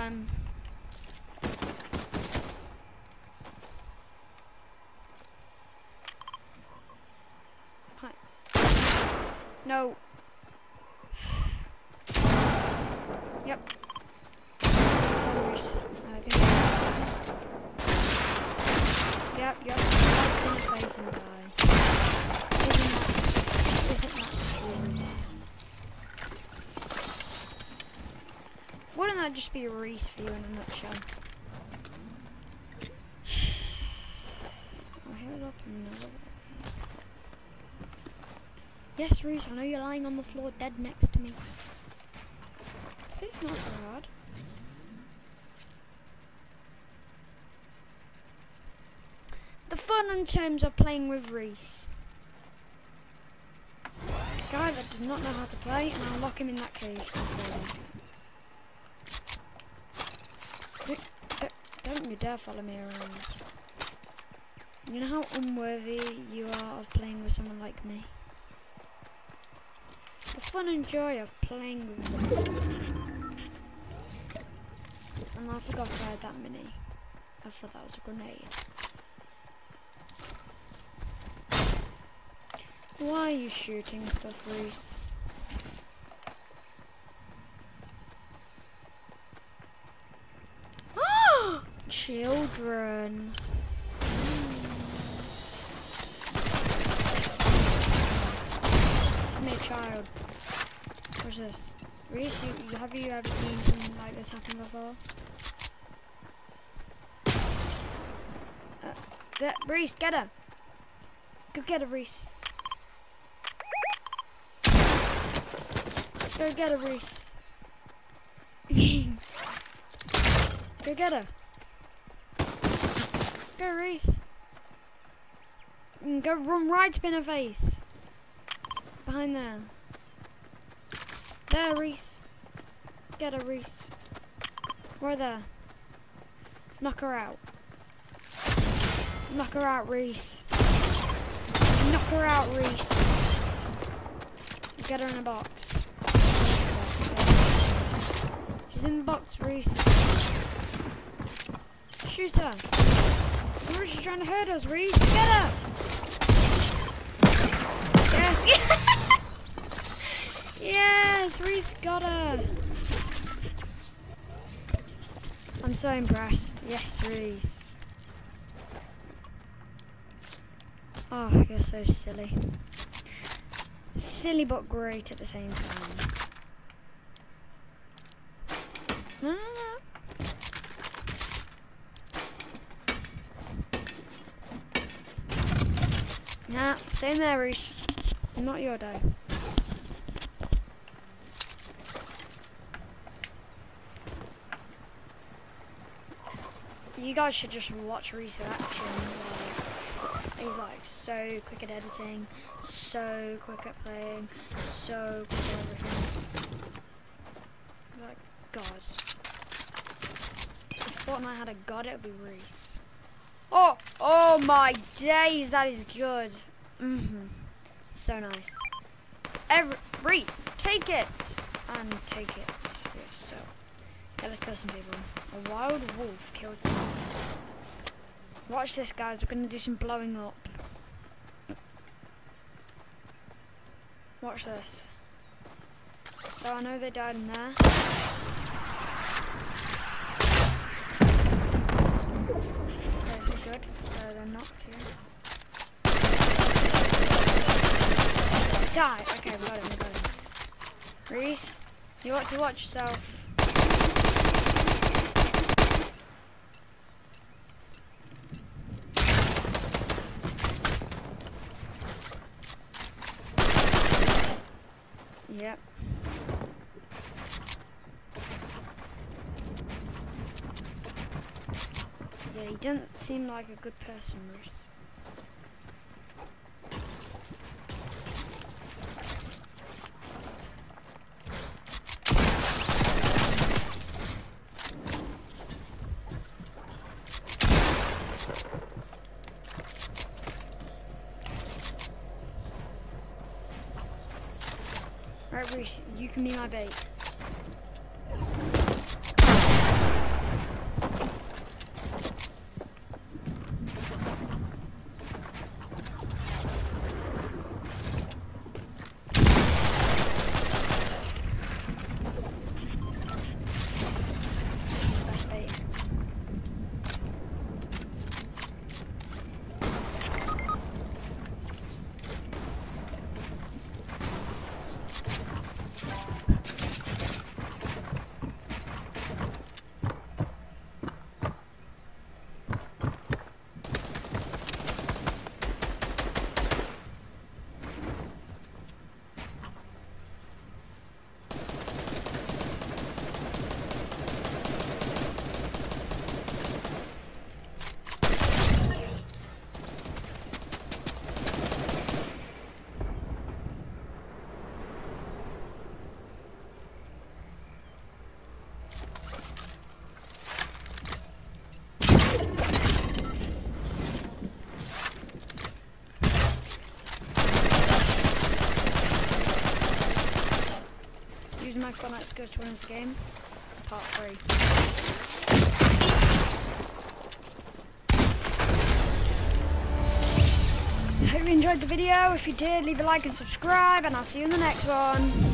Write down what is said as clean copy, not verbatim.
fun. Hi. No. Yep. Yep, yep. That's in the face and die. Isn't that true? Wouldn't that just be a Rhys for you in a nutshell? I'll head up another way. Yes, Rhys, I know you're lying on the floor dead next to me. It's not so hard. The fun and terms of playing with Rhys. Guy that does not know how to play, and I'll lock him in that cage. Don't you dare follow me around. You know how unworthy you are of playing with someone like me? The fun and joy of playing with them. And I forgot I had that mini. I thought that was a grenade. Why are you shooting stuff, Rhys? Children. I'm a child. What's this? Rhys, have you ever seen something like this happen before? Rhys, get her! Go get her, Rhys. Go get her, Rhys. Go get her. Go, Rhys. Go run right up in her face. Behind there. There, Rhys. Get her, Rhys. Right there. Knock her out. Knock her out, Rhys. Knock her out, Rhys. Get her in a box. She's in the box, Rhys. Shoot her. Or she's trying to hurt us, Rhys. Get her! Yes, yes! Yes, Rhys got her. I'm so impressed. Yes, Rhys. Oh, you're so silly. Silly but great at the same time. No, no, no. Nah, stay in there, Rhys. Not your day. You guys should just watch Rhys in action. He's like so quick at editing, so quick at playing, so quick at everything. Like, God. If Fortnite had a god, it would be Rhys. Oh, oh my days, that is good. So nice. Rhys, take it! And take it. Yes, so. Okay, let's kill some people. A wild wolf killed someone. Watch this, guys. We're gonna do some blowing up. Watch this. So I know they died in there. This is good. So they're knocked here. Die! Okay, we got him, we got him. Rhys, you ought to watch yourself. Yep. Yeah, he doesn't seem like a good person, Rhys. Right, Rhys, you can be my bait. my Fortnite skills to win this game. Part 3. Hope you enjoyed the video. If you did, leave a like and subscribe, and I'll see you in the next one.